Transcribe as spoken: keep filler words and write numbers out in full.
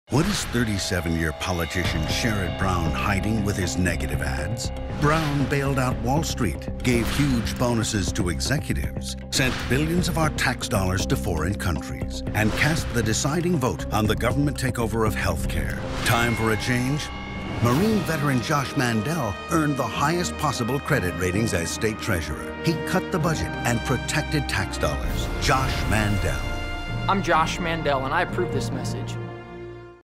What is thirty-seven-year politician Sherrod Brown hiding with his negative ads? Brown bailed out Wall Street, gave huge bonuses to executives, sent billions of our tax dollars to foreign countries, and cast the deciding vote on the government takeover of healthcare. Time for a change? Marine veteran Josh Mandel earned the highest possible credit ratings as state treasurer. He cut the budget and protected tax dollars. Josh Mandel. I'm Josh Mandel, and I approve this message.